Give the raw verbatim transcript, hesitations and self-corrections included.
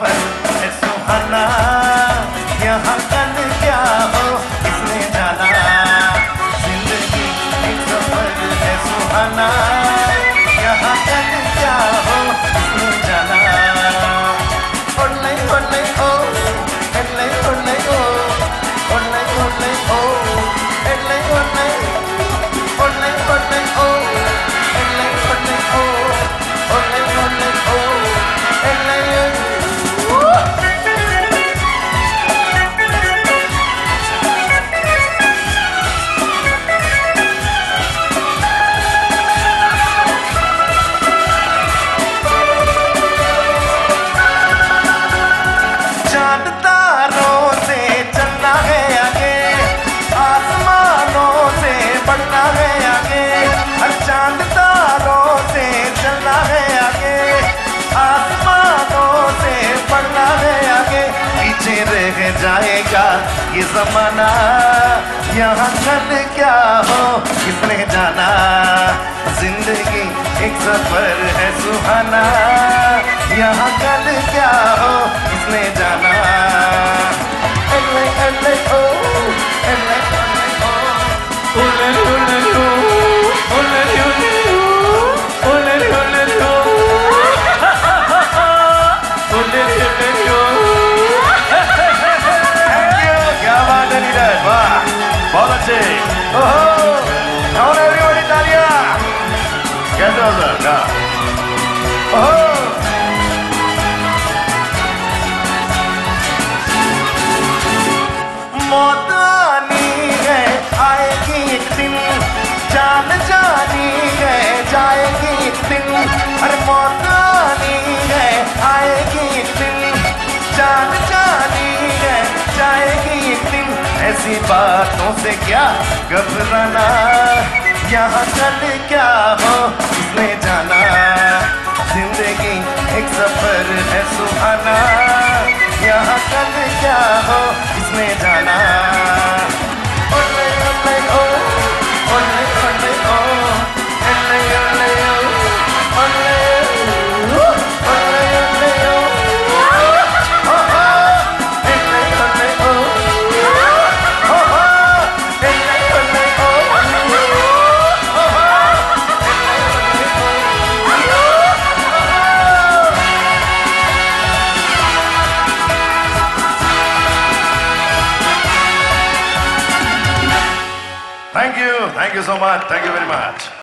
सफर है सुहाना, यहाँ कल क्या हो किसने जाना। जिंदगी एक सफर है सुहाना, यहाँ कल क्या हो किसने जाना। ओले ओले ओ एले ओले ओ ओले ओले ओ एले ओले ओले ओले ओ एले ओले ओ ओले ओले ओ एले चांद तारों से चलना है आगे, आसमानों से बढ़ना है आगे। हर चांद तारों से चलना है आगे, आसमानों से बढ़ना है आगे। पीछे रह जाएगा ये जमाना, यहाँ कल क्या हो किसने जाना। जिंदगी एक सफर है सुहाना, यहाँ कल क्या हो किसने जाना। एले एले ओ एले एले ओ ओले ओले ओ ओले ओले ओ ओले ओले ओ ओले ओले ओ। थैंक यू, क्या बात है नीरज, वाह बहुत अच्छे। ओहो कौन है एवरीबॉडी, तालियां। कैसे हो सर? क्या ओहो मौत आनी है आएगी एक दिन, जान जानी है जाएगी एक दिन। अरे मौत आनी है आएगी एक दिन, जान जानी है जाएगी एक दिन। ऐसी बातों से क्या घबराना, यहाँ कल क्या हो किसने जाना। जिंदगी एक सफर है सुहाना, यहाँ कल क्या हो किसने जाना। ओले ओले ओ ओले ओले ओ एले ओले ओ ओले ओले ओले ओ ओहो एले ओले ओ ओहो एले ओले ओ ओहो एले ओले ओ। Thank you, thank you so much, thank you very much.